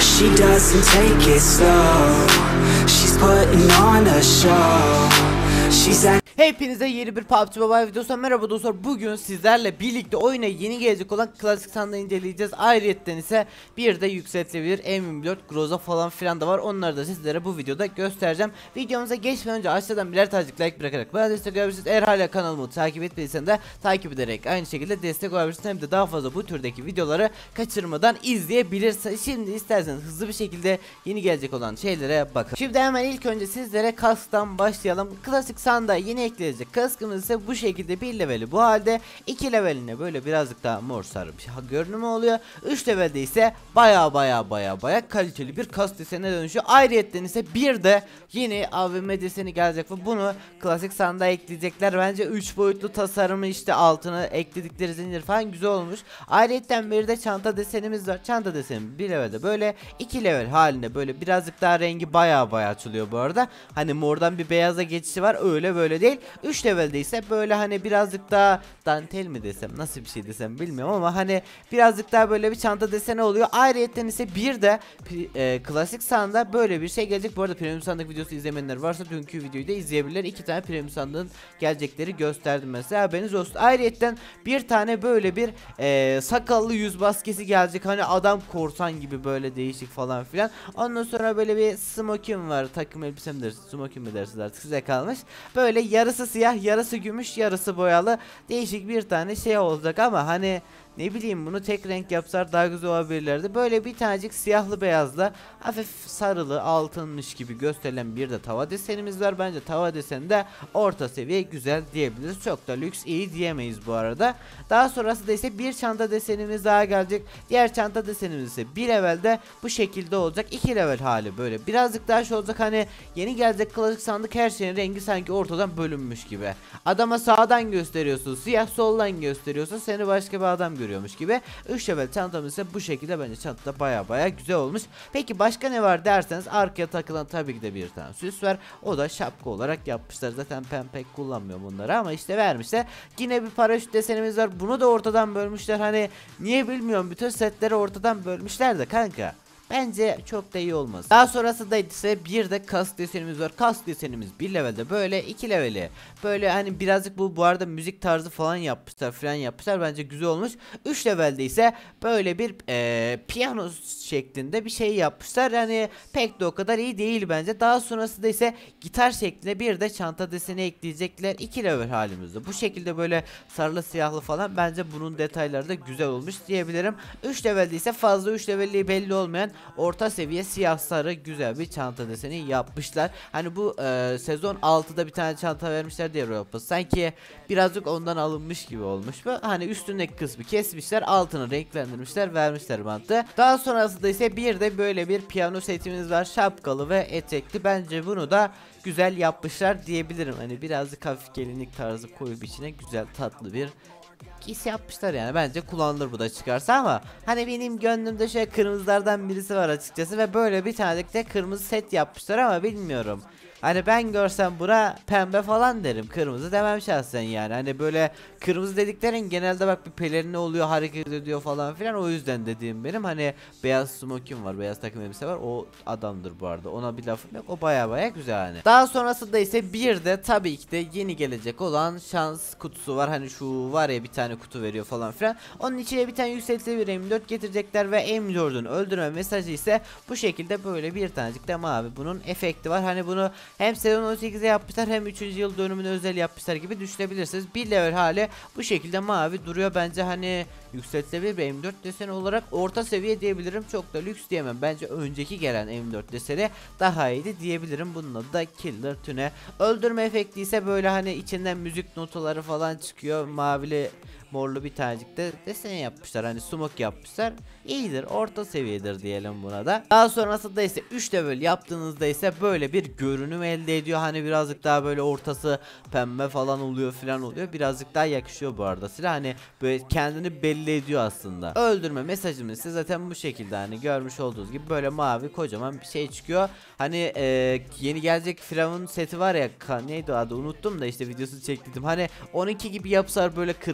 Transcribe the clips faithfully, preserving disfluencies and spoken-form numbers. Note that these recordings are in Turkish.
She doesn't take it slow. She's putting on a show. She's act Hepinize yeni bir P U B G Mobile videosu merhaba dostlar. Bugün sizlerle birlikte oyuna yeni gelecek olan klasik sandığı inceleyeceğiz. Ayrıyetten ise bir de yükseltilebilir M yirmi dört Groza falan filan da var. Onları da sizlere bu videoda göstereceğim. Videomuza geçmeden önce aşağıdan birer tanecik like bırakarak bana destek olabilirsiniz. Eğer hala kanalımı takip etmediysen de takip ederek aynı şekilde destek olabilirsiniz. Hem de daha fazla bu türdeki videoları kaçırmadan izleyebilirsiniz. Şimdi isterseniz hızlı bir şekilde yeni gelecek olan şeylere bakalım. Şimdi hemen ilk önce sizlere kasktan başlayalım. Klasik sandığa yeni ekleyecek kaskımız ise bu şekilde bir leveli bu halde, iki leveline böyle birazcık daha mor sarı bir şey görünümü oluyor. üç levelde ise baya baya baya baya kaliteli bir kask desenine dönüşüyor. Ayrıyetten ise bir de yeni A V M deseni gelecek ve bunu klasik sandığa ekleyecekler. Bence üç boyutlu tasarımı işte altına ekledikleri zincir falan güzel olmuş. Ayrıyetten bir de çanta desenimiz var. Çanta deseni bir levelde böyle, iki level halinde böyle birazcık daha rengi baya baya açılıyor bu arada. Hani mordan bir beyaza geçişi var, öyle böyle değil. üç levelde ise böyle hani birazcık daha dantel mi desem, nasıl bir şey desem bilmiyorum ama hani birazcık daha böyle bir çanta deseni oluyor. Ayrıyetten ise bir de e, klasik sandığa böyle bir şey gelecek. Bu arada premium sandık videosu izlemeyenler varsa dünkü videoyu da izleyebilirler. İki tane premium sandığın gelecekleri gösterdim mesela, haberiniz olsun. Ayrıyetten bir tane böyle bir e, sakallı yüz maskesi gelecek. Hani adam korsan gibi böyle değişik falan filan. Ondan sonra böyle bir smokin var. Takım elbise mi dersiniz, smokin mi dersiniz, artık size kalmış. Böyle yarısı siyah, yarısı gümüş, yarısı boyalı değişik bir tane şey olacak ama hani ne bileyim, bunu tek renk yapsalar daha güzel olabilirlerdi. Böyle bir tanecik siyahlı beyazla hafif sarılı altınmış gibi gösterilen bir de tava desenimiz var. Bence tava deseni de orta seviye güzel diyebiliriz. Çok da lüks iyi diyemeyiz bu arada. Daha sonrası da ise bir çanta desenimiz daha gelecek. Diğer çanta desenimiz ise bir levelde bu şekilde olacak. iki level hali böyle birazcık daha şey olacak. Hani yeni gelecek klasik sandık her şeyin rengi sanki ortadan bölünmüş gibi. Adama sağdan gösteriyorsun siyah, soldan gösteriyorsun seni başka bir adam görüyormuş gibi. üç level çantamız ise bu şekilde. Bence çantada baya baya güzel olmuş. Peki başka ne var derseniz, arkaya takılan tabii ki de bir tane süs var. O da şapka olarak yapmışlar. Zaten ben pek kullanmıyorum bunları ama işte vermişler. Yine bir paraşüt desenimiz var. Bunu da ortadan bölmüşler. Hani niye bilmiyorum, bütün setleri ortadan bölmüşler de kanka. Bence çok da iyi olmaz. Daha sonrasında ise bir de kask desenimiz var. Kask desenimiz bir levelde böyle, iki leveli böyle hani birazcık bu bu arada müzik tarzı falan yapmışlar falan yapmışlar. Bence güzel olmuş. üç levelde ise böyle bir ee, piyano şeklinde bir şey yapmışlar. Yani pek de o kadar iyi değil bence. Daha sonrasında ise gitar şeklinde bir de çanta deseni ekleyecekler. iki level halimizde. Bu şekilde böyle sarılı siyahlı falan, bence bunun detayları da güzel olmuş diyebilirim. üç levelde ise fazla üç levelliği belli olmayan orta seviye siyah sarı güzel bir çanta deseni yapmışlar. Hani bu e, sezon altıda bir tane çanta vermişler diye Royal Pass. Sanki birazcık ondan alınmış gibi olmuş bu. Hani üstündeki kısmı kesmişler, altını renklendirmişler, vermişler mantığı. Daha sonrasında ise bir de böyle bir piyano setimiz var. Şapkalı ve etekli. Bence bunu da güzel yapmışlar diyebilirim. Hani birazcık hafif gelinlik tarzı koyup içine güzel tatlı bir giysi yapmışlar yani. Bence kullanılır bu da çıkarsa ama hani benim gönlümde şöyle kırmızılardan birisi var açıkçası ve böyle bir tane de kırmızı set yapmışlar ama bilmiyorum. Hani ben görsem buna pembe falan derim, kırmızı demem şahsen yani. Hani böyle kırmızı dediklerin genelde bak bir pelerini oluyor, hareket ediyor falan filan, o yüzden dediğim benim. Hani beyaz smokin var, beyaz takım elbise var, o adamdır bu arada, ona bir lafım yok, o baya baya güzel hani. Daha sonrasında ise bir de tabii ki de yeni gelecek olan şans kutusu var. Hani şu var ya, bir tane kutu veriyor falan filan, onun içine bir tane yükseltilebilir M dört getirecekler ve M dördün öldürme mesajı ise bu şekilde böyle bir tanecik de mavi bunun efekti var. Hani bunu hem sezon on sekize yapmışlar hem üçüncü yıl dönümüne özel yapmışlar gibi düşünebilirsiniz. Bir level hali bu şekilde mavi duruyor. Bence hani yükseltilebilir bir M dört deseni olarak orta seviye diyebilirim. Çok da lüks diyemem. Bence önceki gelen M dört deseni daha iyiydi diyebilirim. Bunun adı da Killer Tune. Öldürme efekti ise böyle hani içinden müzik notaları falan çıkıyor. Mavili morlu bir tanecik de desen yapmışlar. Hani smoke yapmışlar. İyidir, orta seviyedir diyelim buna da. Daha sonrasında ise üç level yaptığınızda ise böyle bir görünüm elde ediyor. Hani birazcık daha böyle ortası pembe falan oluyor falan oluyor. Birazcık daha yakışıyor bu arada silah. Hani böyle kendini belli ediyor aslında. Öldürme mesajımız ise zaten bu şekilde, hani görmüş olduğunuz gibi böyle mavi kocaman bir şey çıkıyor. Hani e, yeni gelecek Firavun seti var ya, neydi o adı unuttum da işte videosunu çektim. Hani on iki gibi yapsalar böyle kırmızı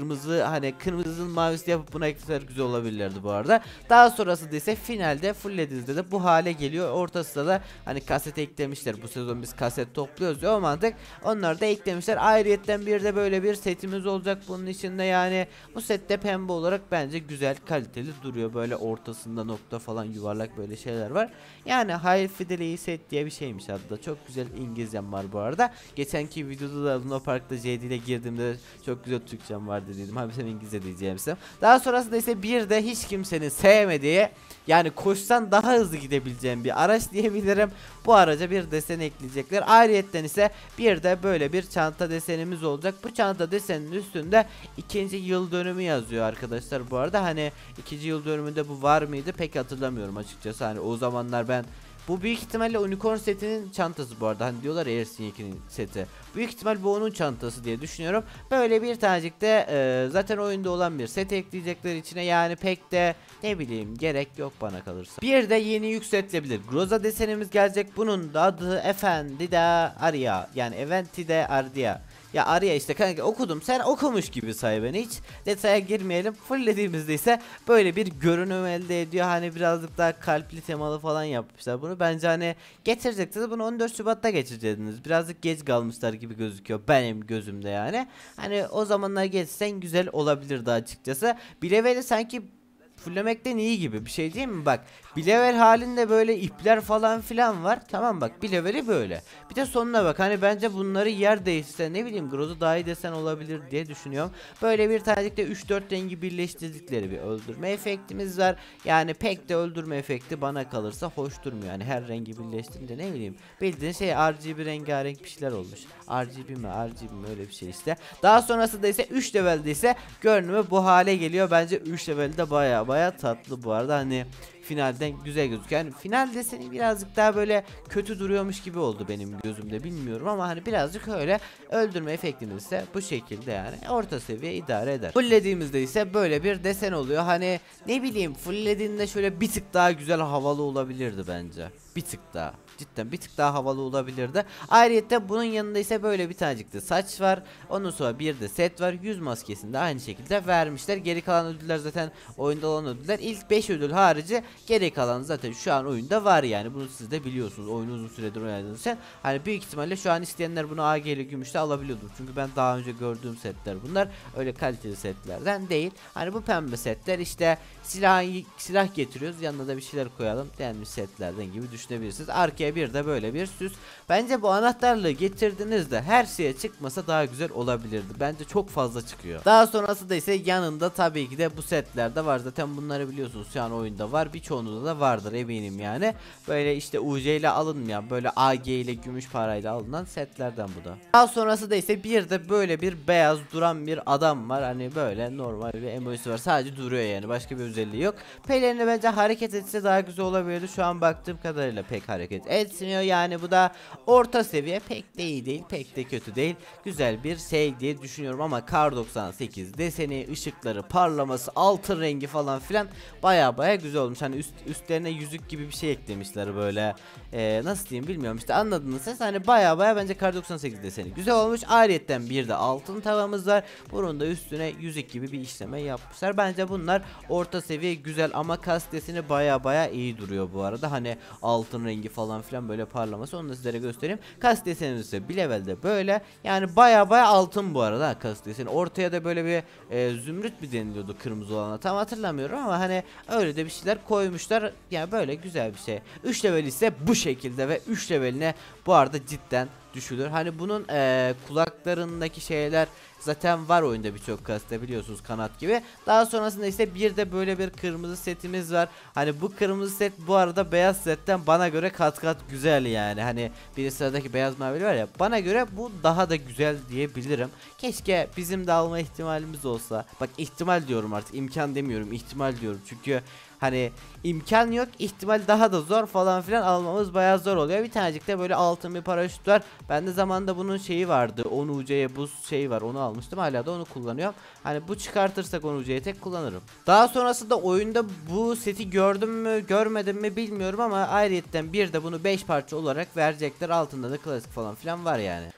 hani kırmızının mavisi yapıp buna ekleseler güzel olabilirdi bu arada. Daha sonrası ise finalde fullediğinizde de bu hale geliyor. Ortasında da hani kaset eklemişler. Bu sezon biz kaset topluyoruz ya, o mantık. Onları da eklemişler. Ayrıyetten bir de böyle bir setimiz olacak bunun içinde yani. Bu sette pembe olarak bence güzel, kaliteli duruyor. Böyle ortasında nokta falan, yuvarlak böyle şeyler var. Yani High Fidelity set diye bir şeymiş adı da. Çok güzel İngilizcem var bu arada. Geçenki videoda da Luna Park'ta J D ile girdiğimde çok güzel Türkçem vardı dedim. Abi sen İngilizce diyeceğim size. Daha sonrasında ise bir de hiç kimsenin sevmediği, yani koşsan daha hızlı gidebileceğim bir araç diyebilirim. Bu araca bir desen ekleyecekler. Ayrıyetten ise bir de böyle bir çanta desenimiz olacak. Bu çanta deseninin üstünde ikinci yıl dönümü yazıyor arkadaşlar bu arada. Hani ikinci yıl dönümünde bu var mıydı pek hatırlamıyorum açıkçası. Hani o zamanlar ben, bu büyük ihtimalle Unicorn setinin çantası bu arada. Hani diyorlar ya Ersin Yekin'in seti. Büyük ihtimal bu onun çantası diye düşünüyorum. Böyle bir tanecik de e, zaten oyunda olan bir set ekleyecekler içine. Yani pek de ne bileyim gerek yok bana kalırsa. Bir de yeni yükseltilebilir Groza desenimiz gelecek. Bunun da adı Efendida Arya. Yani Eventide Ardia. Ya Arya işte kanka, okudum, sen okumuş gibi say beni, hiç detaya girmeyelim. Fulllediğimizde ise böyle bir görünüm elde ediyor. Hani birazcık daha kalpli temalı falan yapmışlar bunu. Bence hani getirecekti, bunu on dört Şubat'ta geçirecektiniz. Birazcık geç kalmışlar gibi gözüküyor benim gözümde yani. Hani o zamanlar geçsen güzel olabilirdi açıkçası. Bileveli sanki fullemekten iyi gibi bir şey değil mi? Bak, bilever halinde böyle ipler falan filan var. Tamam bak, bileveri böyle. Bir de sonuna bak, hani bence bunları yer değişse ne bileyim Groz'u daha iyi desen olabilir diye düşünüyorum. Böyle bir tanecikte üç dört rengi birleştirdikleri bir öldürme efektimiz var. Yani pek de öldürme efekti bana kalırsa hoş durmuyor. Yani her rengi birleştirince ne bileyim, bildiğin şey R G B rengarenk bir şeyler olmuş. R G B mi R G B mi öyle bir şey işte. Daha sonrasında ise üç levelde ise görünümü bu hale geliyor. Bence üç levelde baya baya tatlı bu arada. Hani finalden güzel gözüküyor. Yani final deseni birazcık daha böyle kötü duruyormuş gibi oldu benim gözümde, bilmiyorum ama hani birazcık öyle. Öldürme efektimiz ise bu şekilde, yani orta seviye idare eder. Fulllediğimizde ise böyle bir desen oluyor. Hani ne bileyim, fulllediğinde şöyle bir tık daha güzel, havalı olabilirdi bence. Bir tık daha. Cidden bir tık daha havalı olabilirdi. Ayrıca bunun yanında ise böyle bir tanecik de saç var. Ondan sonra bir de set var. Yüz maskesini de aynı şekilde vermişler. Geri kalan ödüller zaten oyunda olan ödüller. İlk beş ödül harici geri kalan zaten şu an oyunda var yani. Bunu siz de biliyorsunuz. Oyunu uzun süredir oynadığınız için. Hani büyük ihtimalle şu an isteyenler bunu A G ile gümüşte alabiliyordur. Çünkü ben daha önce gördüğüm setler bunlar. Öyle kaliteli setlerden değil. Hani bu pembe setler işte silah silah getiriyoruz. Yanına da bir şeyler koyalım denmiş setlerden gibi düşünebilirsiniz. Arkaya bir de böyle bir süs. Bence bu anahtarlığı getirdiğinizde her şeye çıkmasa daha güzel olabilirdi. Bence çok fazla çıkıyor. Daha sonrası da ise yanında tabii ki de bu setlerde var. Zaten bunları biliyorsunuz, şu an oyunda var. Birçoğunda da vardır eminim yani. Böyle işte U C ile alınmayan, böyle A G ile gümüş parayla alınan setlerden bu da. Daha sonrası da ise bir de böyle bir beyaz duran bir adam var. Hani böyle normal bir emojisi var. Sadece duruyor yani. Başka bir özelliği yok. Pelerini bence hareket etse daha güzel olabilirdi. Şu an baktığım kadarıyla pek hareket etmiyor. Yani bu da orta seviye, pek de iyi değil, pek de kötü değil. Güzel bir şey diye düşünüyorum ama Kar doksan sekiz deseni, ışıkları, parlaması, altın rengi falan filan baya baya güzel olmuş. Hani üst, üstlerine yüzük gibi bir şey eklemişler böyle. Ee, nasıl diyeyim bilmiyorum işte, anladınız siz. Hani baya baya bence Kar doksan sekiz deseni güzel olmuş. Ayrıyetten bir de altın tavamız var. Bunun da üstüne yüzük gibi bir işleme yapmışlar. Bence bunlar orta seviye güzel ama kas deseni baya baya iyi duruyor bu arada. Hani altın rengi falan filan böyle parlaması, onu da sizlere göstereyim. Kas deseni ise bir levelde böyle. Yani baya baya altın bu arada kas deseni. Ortaya da böyle bir e, zümrüt bir deniliyordu kırmızı olana, tam hatırlamıyorum ama hani öyle de bir şeyler koymuşlar. Yani böyle güzel bir şey. üç level ise bu şekilde ve üç leveline bu arada cidden düşülür. Hani bunun e, kulaklarındaki şeyler zaten var oyunda birçok kasta, biliyorsunuz, kanat gibi. Daha sonrasında ise bir de böyle bir kırmızı setimiz var. Hani bu kırmızı set bu arada beyaz setten bana göre kat kat güzel yani. Hani bir sıradaki beyaz mavili var ya, bana göre bu daha da güzel diyebilirim. Keşke bizim de alma ihtimalimiz olsa. Bak, ihtimal diyorum artık, imkan demiyorum, ihtimal diyorum. Çünkü hani imkan yok, ihtimal daha da zor falan filan, almamız bayağı zor oluyor. Bir tanecik de böyle altın bir paraşüt var. Bende zamanında bunun şeyi vardı, on U C'ye buz şeyi var, onu almıştım, hala da onu kullanıyorum. Hani bu çıkartırsak on U C'ye tek kullanırım. Daha sonrasında oyunda bu seti gördüm mü görmedim mi bilmiyorum ama ayrıyetten bir de bunu beş parça olarak verecekler. Altında da klasik falan filan var yani.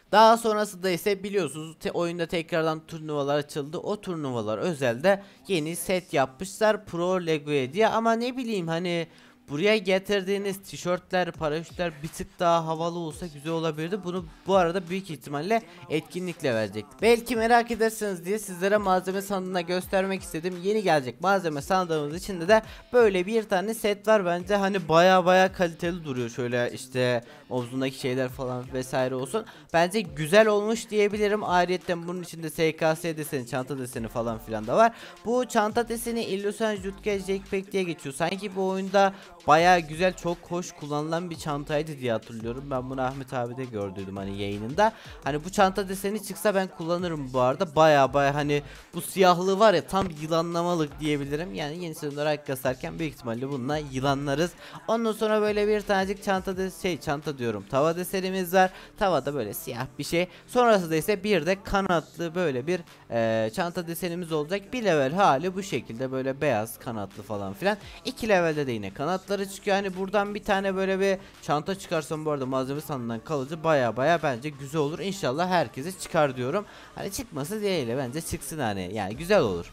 Daha sonrasında ise biliyorsunuz te oyunda tekrardan turnuvalar açıldı. O turnuvalar özelde yeni set yapmışlar Pro Lego'ya diye, ama ne bileyim hani buraya getirdiğiniz tişörtler, paraşütler bir tık daha havalı olsa güzel olabilirdi. Bunu bu arada büyük ihtimalle etkinlikle verecektim. Belki merak edersiniz diye sizlere malzeme sandığına göstermek istedim. Yeni gelecek malzeme sandığımız içinde de böyle bir tane set var. Bence hani baya baya kaliteli duruyor. Şöyle işte omzundaki şeyler falan vesaire olsun. Bence güzel olmuş diyebilirim. Ayrıca bunun içinde S K S deseni, çanta deseni falan filan da var. Bu çanta deseni Illusion Jutke Jackpack diye geçiyor. Sanki bu oyunda baya güzel, çok hoş kullanılan bir çantaydı diye hatırlıyorum. Ben bunu Ahmet abi de gördüydüm hani yayınında. Hani bu çanta deseni çıksa ben kullanırım bu arada. Baya baya hani bu siyahlığı var ya, tam yılanlamalık diyebilirim. Yani yeni sezon olarak kasarken büyük ihtimalle bununla yılanlarız. Ondan sonra böyle bir tanecik çanta de şey çanta diyorum tava desenimiz var. Tavada böyle siyah bir şey. Sonrasında ise bir de kanatlı böyle bir e, çanta desenimiz olacak. Bir level hali bu şekilde, böyle beyaz kanatlı falan filan. İki levelde de yine kanatları çıkıyor. Hani buradan bir tane böyle bir çanta çıkarsam bu arada malzeme sandığından kalıcı baya baya bence güzel olur. İnşallah herkese çıkar diyorum. Hani çıkması değil, bence çıksın hani, yani güzel olur.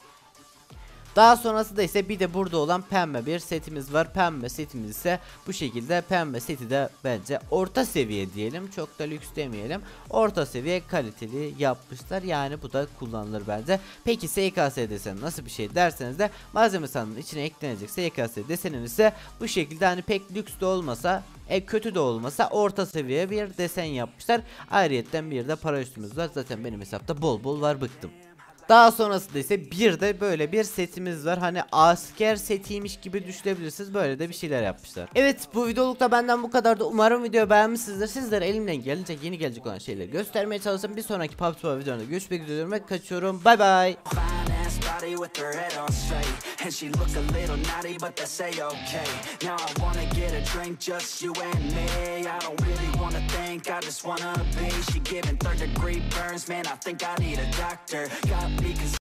Daha sonrasında ise bir de burada olan pembe bir setimiz var. Pembe setimiz ise bu şekilde. Pembe seti de bence orta seviye diyelim. Çok da lüks demeyelim. Orta seviye kaliteli yapmışlar. Yani bu da kullanılır bence. Peki S K S deseni nasıl bir şey derseniz de malzeme sandığının içine eklenecek S K S desenimiz ise bu şekilde, hani pek lüks de olmasa e kötü de olmasa orta seviye bir desen yapmışlar. Ayrıyetten bir de paraşütümüz var. Zaten benim hesapta bol bol var, bıktım. Daha sonrasında ise bir de böyle bir setimiz var. Hani asker setiymiş gibi düşünebilirsiniz. Böyle de bir şeyler yapmışlar. Evet, bu videolukta benden bu kadardı. Umarım video beğenmişsinizdir. Sizlere elimden gelecek yeni gelecek olan şeyleri göstermeye çalışırım. Bir sonraki P U B G videoda görüşmek üzere ve kaçıyorum. Bay bay. Body with her head on straight, and she look a little naughty, but that's a-okay. Now I wanna get a drink, just you and me. I don't really wanna think, I just wanna be. She giving third degree burns, man, I think I need a doctor. Got me